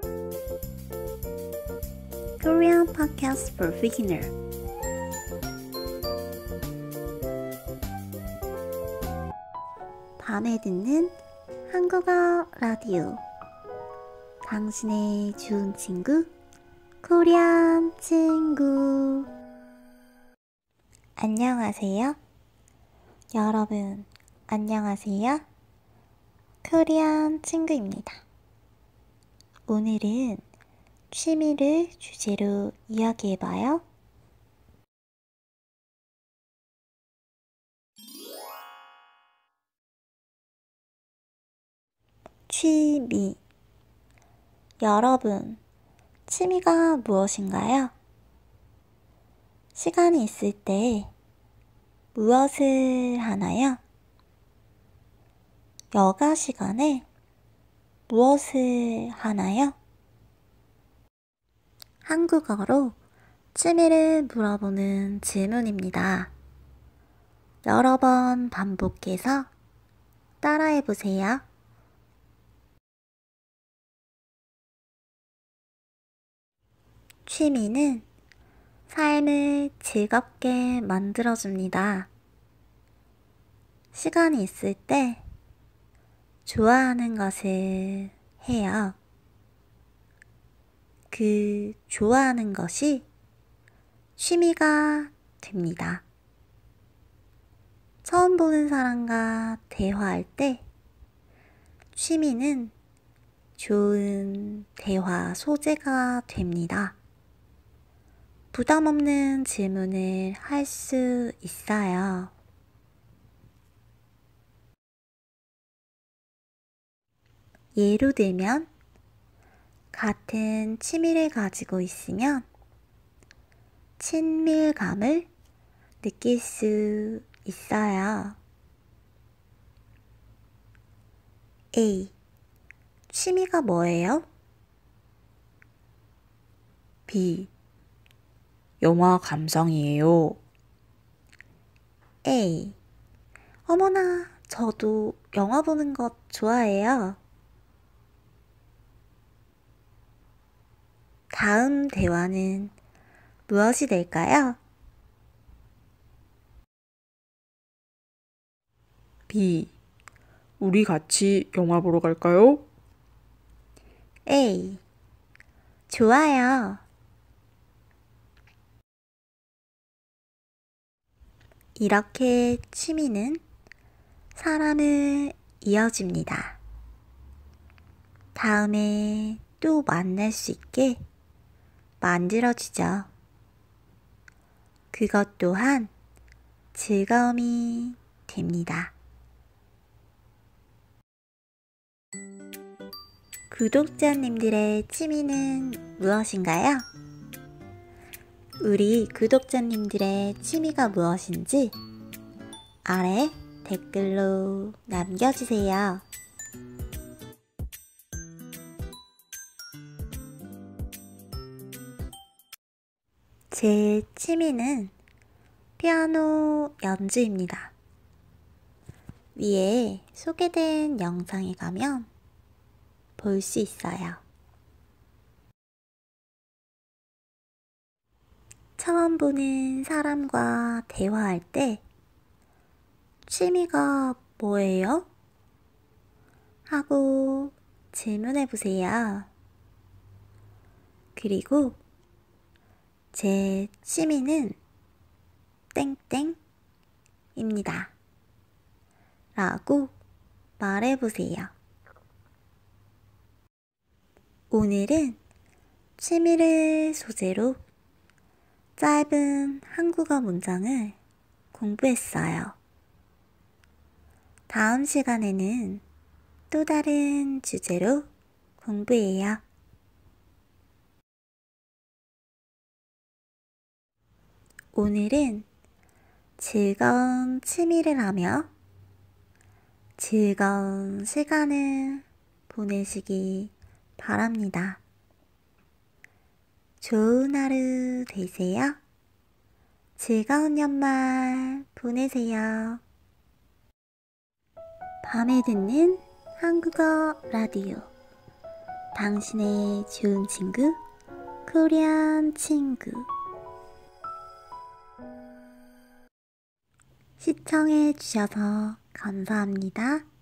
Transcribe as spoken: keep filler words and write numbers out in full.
Korean podcast for beginner. 밤에 듣는 한국어 라디오. 당신의 좋은 친구, 코리안 친구. 안녕하세요. 여러분, 안녕하세요. 코리안 친구입니다. 오늘은 취미를 주제로 이야기해봐요. 취미. 여러분, 취미가 무엇인가요? 시간이 있을 때 무엇을 하나요? 여가 시간에 무엇을 하나요? 한국어로 취미를 물어보는 질문입니다. 여러 번 반복해서 따라해보세요. 취미는 삶을 즐겁게 만들어줍니다. 시간이 있을 때 좋아하는 것을 해요. 그 좋아하는 것이 취미가 됩니다. 처음 보는 사람과 대화할 때 취미는 좋은 대화 소재가 됩니다. 부담 없는 질문을 할 수 있어요. 예로 들면, 같은 취미를 가지고 있으면 친밀감을 느낄 수 있어요. A. 취미가 뭐예요? B. 영화 감상이에요. A. 어머나, 저도 영화 보는 것 좋아해요. 다음 대화는 무엇이 될까요? B. 우리 같이 영화 보러 갈까요? A. 좋아요. 이렇게 취미는 사람을 이어줍니다. 다음에 또 만날 수 있게 만들어주죠. 그것 또한 즐거움이 됩니다. 구독자님들의 취미는 무엇인가요? 우리 구독자님들의 취미가 무엇인지 아래 댓글로 남겨주세요. 제 취미는 피아노 연주입니다. 위에 소개된 영상에 가면 볼 수 있어요. 처음 보는 사람과 대화할 때 취미가 뭐예요? 하고 질문해 보세요. 그리고 제 취미는 땡땡입니다. 라고 말해보세요. 오늘은 취미를 소재로 짧은 한국어 문장을 공부했어요. 다음 시간에는 또 다른 주제로 공부해요. 오늘은 즐거운 취미를 하며 즐거운 시간을 보내시기 바랍니다. 좋은 하루 되세요. 즐거운 연말 보내세요. 밤에 듣는 한국어 라디오. 당신의 좋은 친구, 코리안 친구. 시청해주셔서 감사합니다.